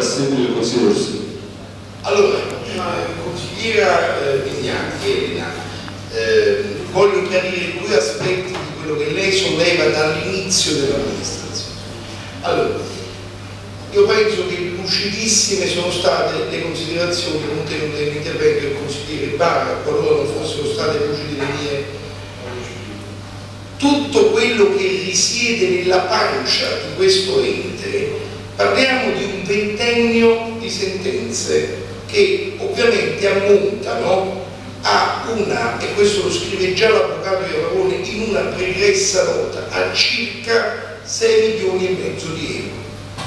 sempre il consigliere Orsi. Allora, consigliera Vignati, Elena, voglio chiarire due aspetti di quello che lei solleva dall'inizio dell'amministrazione. Allora, io penso che lucidissime sono state le considerazioni contenute nell'intervento del consigliere Barra, qualora non fossero state lucide le mie. Tutto quello che risiede nella pancia di questo ente, parliamo di un ventennio di sentenze che ovviamente ammontano a una, e questo lo scrive già l'avvocato Iavone in una pregressa nota, a circa 6,5 milioni di euro.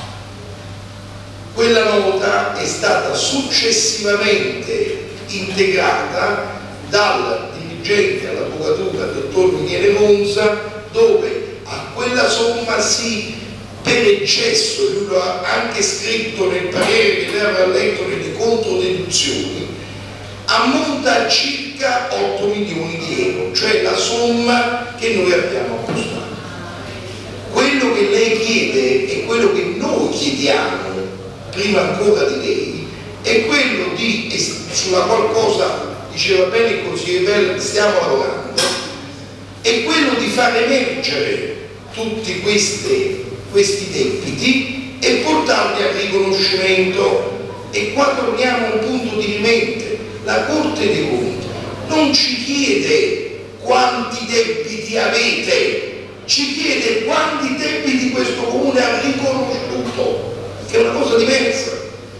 Quella nota è stata successivamente integrata dal dirigente all'avvocatura, dottor Michele Monza, dove a quella somma si, per eccesso, lui lo ha anche scritto nel parere che lei aveva letto nelle controdeduzioni, ammonta a circa 8 milioni di euro, cioè la somma che noi abbiamo appostato. Quello che lei chiede e quello che noi chiediamo prima ancora di lei è quello di, sulla qualcosa diceva bene il consigliere Bell, stiamo lavorando, è quello di far emergere tutti questi debiti e portarli al riconoscimento. E qua torniamo a un punto di rimente: la Corte dei Conti non ci chiede quanti debiti avete, ci chiede quanti debiti questo comune ha riconosciuto, che è una cosa diversa.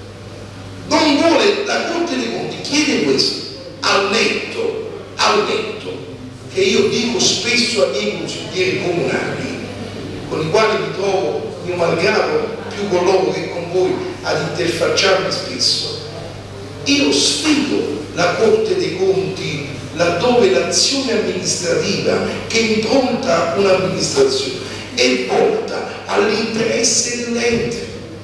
Non vuole, la Corte dei Conti chiede questo al netto che io dico spesso ai miei consiglieri comunali, con i quali mi trovo, mio malgrado, più con loro che con voi, ad interfacciarmi spesso. Io sfido la Corte dei Conti laddove l'azione amministrativa che impronta un'amministrazione è volta all'interesse dell'ente.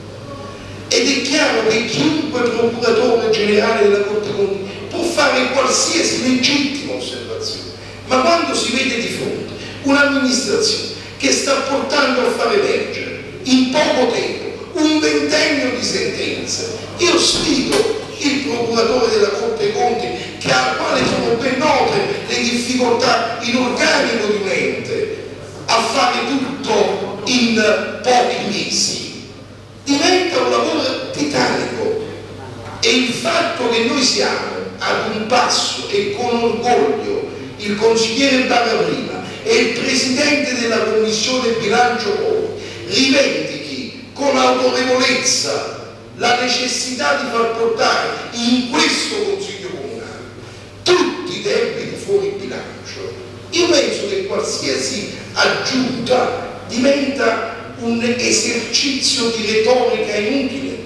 Ed è chiaro che chiunque procuratore generale della Corte dei Conti può fare qualsiasi legittima osservazione, ma quando si vede di fronte un'amministrazione che sta portando a far emergere in poco tempo un ventennio di sentenze, io sfido il procuratore della Corte dei Conti, al quale sono ben note le difficoltà in organico di un ente, a fare tutto in pochi mesi. Diventa un lavoro titanico, e il fatto che noi siamo ad un passo e con orgoglio il consigliere Barra prima e il presidente della commissione bilancio poi rivendichi con autorevolezza la necessità di far portare in questo consiglio comunale tutti i debiti fuori bilancio, io penso che qualsiasi aggiunta diventa un esercizio di retorica inutile.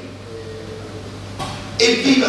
E viva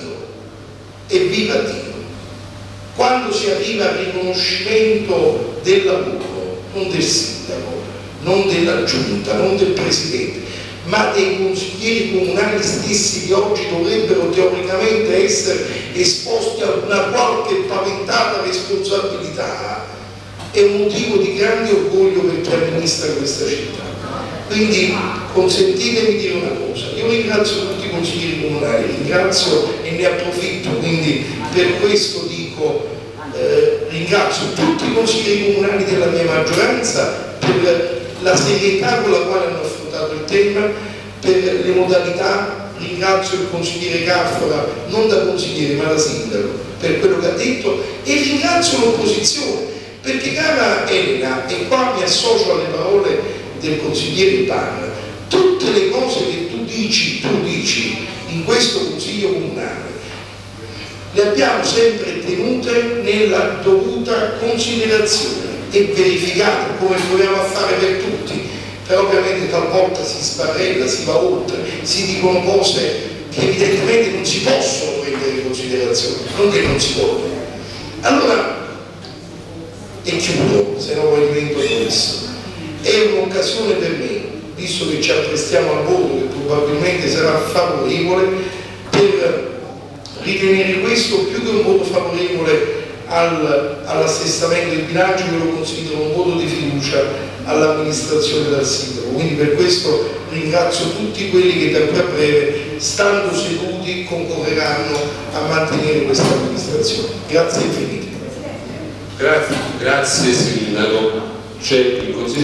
Dio, quando si arriva al riconoscimento del lavoro, non del sindaco, non della giunta, non del presidente, ma dei consiglieri comunali stessi, che oggi dovrebbero teoricamente essere esposti a una qualche paventata responsabilità, è un motivo di grande orgoglio per chi amministra questa città. Quindi consentitemi di dire una cosa: io ringrazio tutti i consiglieri comunali, ringrazio e ne approfitto, quindi per questo dico ringrazio tutti i consiglieri comunali della mia maggioranza per la serietà con la quale hanno affrontato il tema, per le modalità. Ringrazio il consigliere Caffora, non da consigliere ma da sindaco, per quello che ha detto, e ringrazio l'opposizione, perché, cara Elena, e qua mi associo alle parole del consigliere Barra, tutte le cose che tu dici in questo consiglio comunale le abbiamo sempre tenute nella dovuta considerazione e verificate, come proviamo a fare per tutti, però ovviamente talvolta si sbarrella, si va oltre, si dicono cose che evidentemente non si possono prendere in considerazione, non che non si vogliono. Allora, e chiudo, se no poi divento questo. È un'occasione per me, visto che ci apprestiamo al voto che probabilmente sarà favorevole, per ritenere questo più che un voto favorevole all'assestamento del bilancio, che lo considero un voto di fiducia all'amministrazione dal sindaco. Quindi per questo ringrazio tutti quelli che da qui a breve, stando seduti, concorreranno a mantenere questa amministrazione. Grazie infinite. Grazie Sindaco. C'è il consiglio